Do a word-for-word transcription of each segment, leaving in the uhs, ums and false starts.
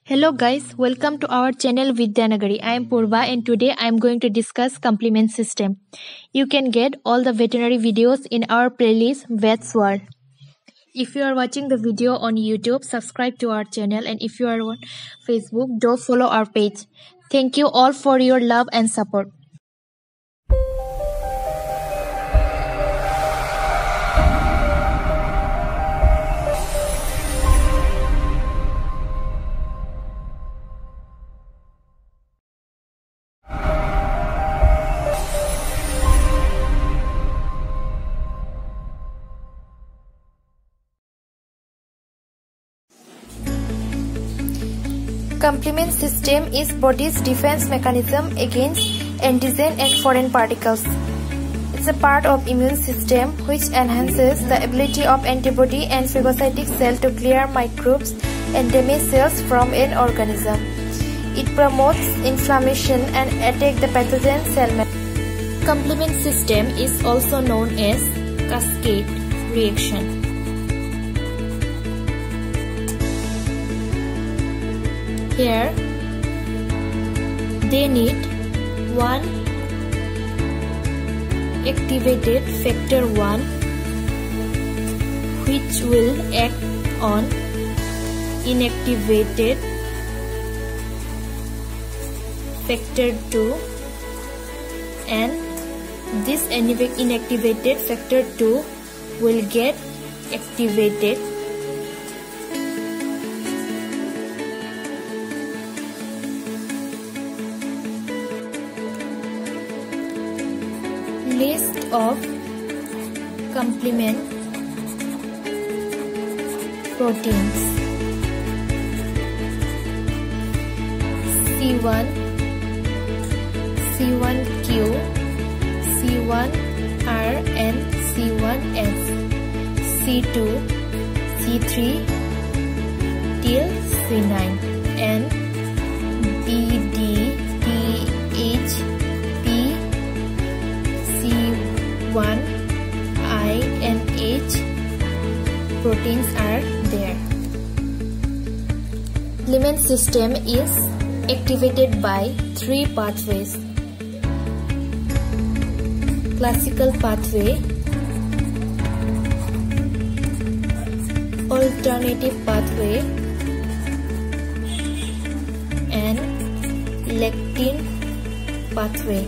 Hello guys, welcome to our channel Vidyanagari. I am Purva and today I am going to discuss complement system. You can get all the veterinary videos in our playlist Vets World. If you are watching the video on YouTube, subscribe to our channel, and if you are on Facebook, do follow our page. Thank you all for your love and support. Complement system is body's defense mechanism against antigen and foreign particles. It's a part of immune system which enhances the ability of antibody and phagocytic cell to clear microbes and damaged cells from an organism. It promotes inflammation and attack the pathogen cell membrane. Complement system is also known as cascade reaction. Here, they need one activated factor one, which will act on inactivated factor two, and this inactivated factor two will get activated. List of complement proteins: C one, C one Q, C one R and C one S, C two, C three till C nine, and B D, D H, one, I and H proteins are there. Complement system is activated by three pathways: classical pathway, alternative pathway, and lectin pathway.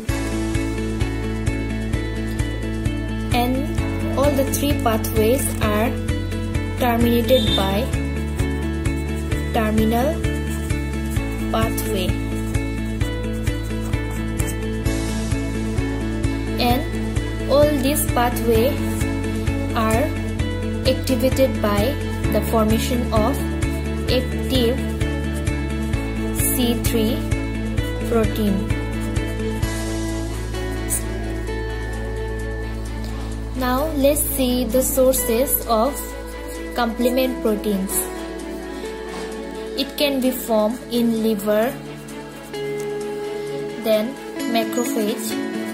And all the three pathways are terminated by terminal pathway, and all these pathways are activated by the formation of active C three protein. Now let's see the sources of complement proteins. It can be formed in liver, then macrophage,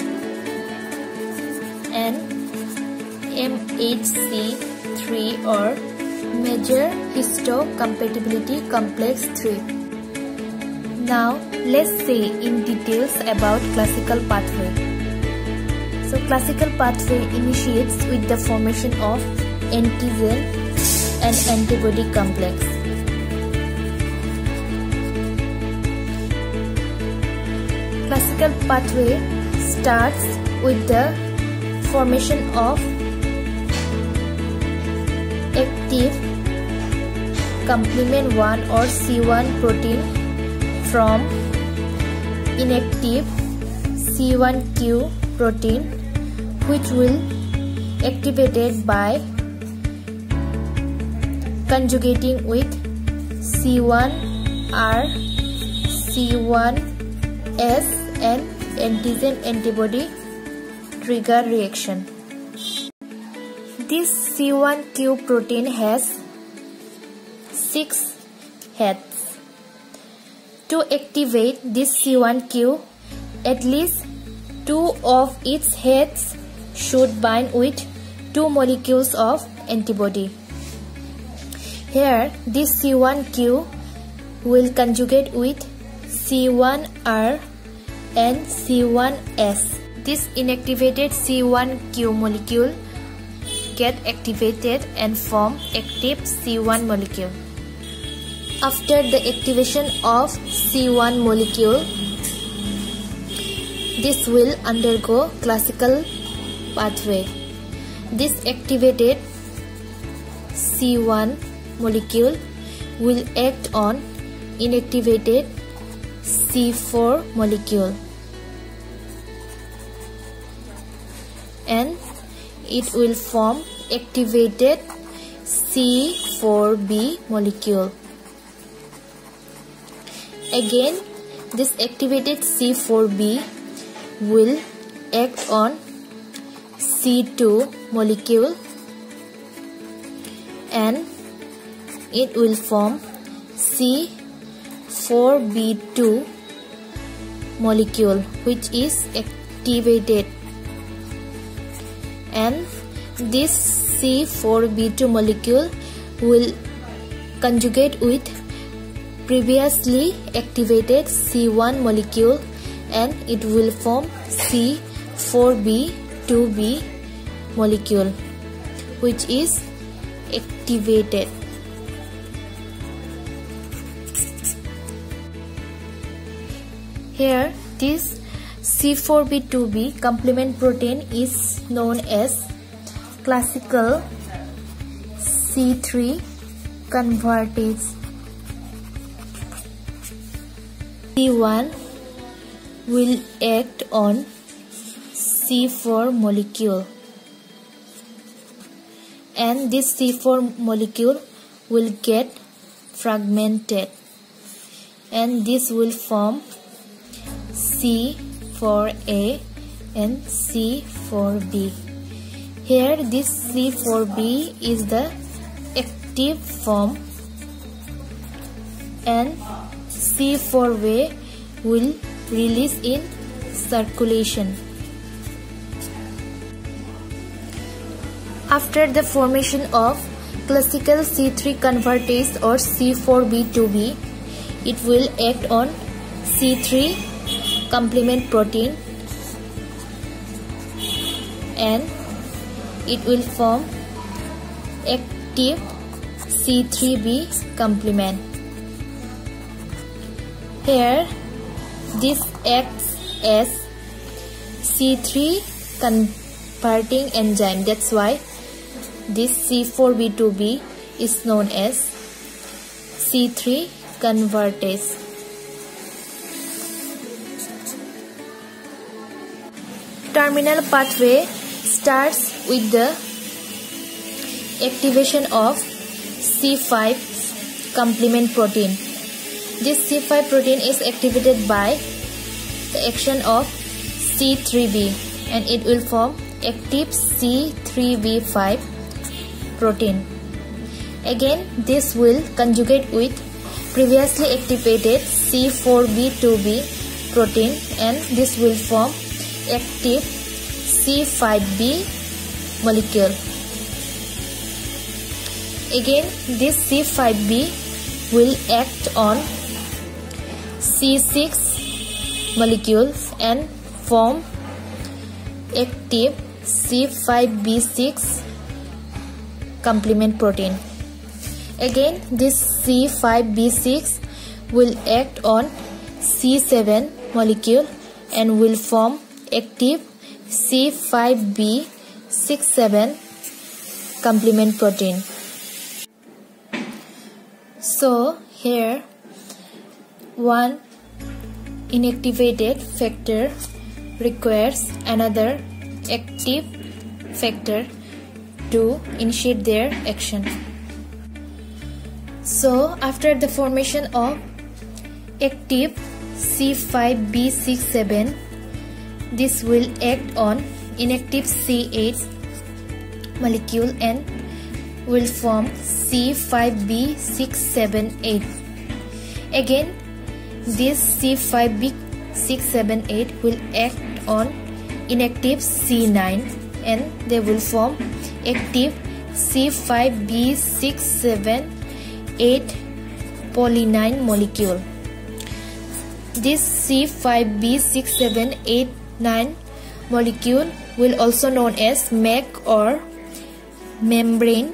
and M H C three or major histocompatibility complex three. Now let's see in details about classical pathway. So classical pathway initiates with the formation of antigen and antibody complex. Classical pathway starts with the formation of active complement one or C one protein from inactive C one Q protein, which will activated by conjugating with C one R, C one S and antigen antibody trigger reaction. This C one Q protein has six heads. To activate this C one Q, at least two of its heads should bind with two molecules of antibody. Here, this C one Q will conjugate with C one R and C one S. This inactivated C one Q molecule get activated and form active C one molecule. After the activation of C one molecule, this will undergo classical pathway. This activated C one molecule will act on inactivated C four molecule, and it will form activated C four B molecule. Again, this activated C four B will act on C two molecule, and it will form C four B two molecule, which is activated, and this C four B two molecule will conjugate with previously activated C one molecule, and it will form C four B two B molecule, which is activated. Here, this C four B two B complement protein is known as classical C three convertase. C one will act on C four molecule, and this C four molecule will get fragmented, and this will form C four A and C four B. Here, this C four B is the active form, and C four A will release in circulation. After the formation of classical C three convertase or C four B two B, it will act on C three complement protein, and it will form active C three B complement. Here, this acts as C three converting enzyme. That's why this C four B two B is known as C three convertase. Terminal pathway starts with the activation of C five complement protein. This C five protein is activated by the action of C three B, and it will form active C three B five protein. Again, this will conjugate with previously activated C four B two B protein, and this will form active C five B molecule. Again, this C five B will act on C six molecules and form active C five B six complement protein. Again, this C five B six will act on C seven molecule and will form active C five B six seven complement protein. So here, one inactivated factor requires another active factor to initiate their action. So after the formation of active C five B six seven, this will act on inactive C eight molecule and will form C five B six seven eight. Again, this C five B six seven eight will act on inactive C nine and they will form active C five B six seven eight polynine molecule. This C five B six seven eight nine molecule will also known as M A C or membrane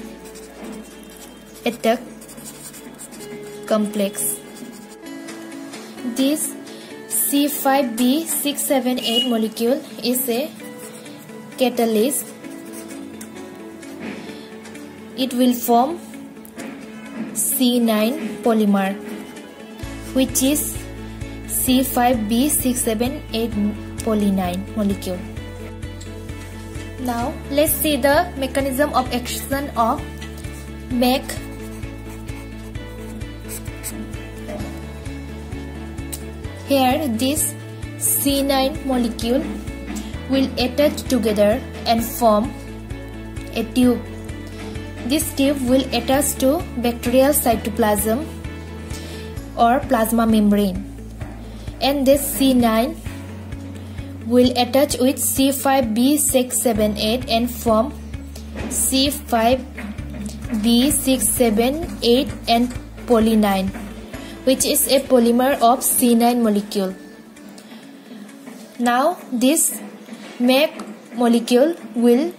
attack complex. This C five B six seven eight molecule is a catalyst. It will form C nine polymer, which is C five B six seven eight polynine molecule. Now let's see the mechanism of action of M A C. Here this C nine molecule will attach together and form a tube. This tube will attach to bacterial cytoplasm or plasma membrane, and this C nine will attach with C five B six seven eight and form C five B six seven eight and polynine, which is a polymer of C nine molecule. Now this M A C molecule will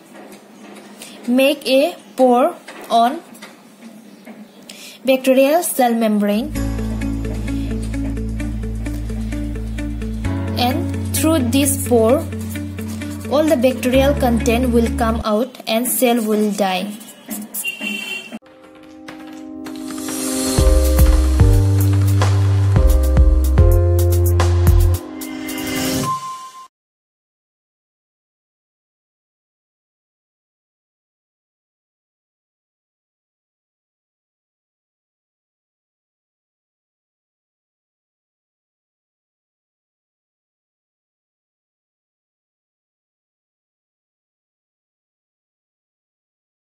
make a pore on bacterial cell membrane, and through this pore all the bacterial content will come out and cell will die.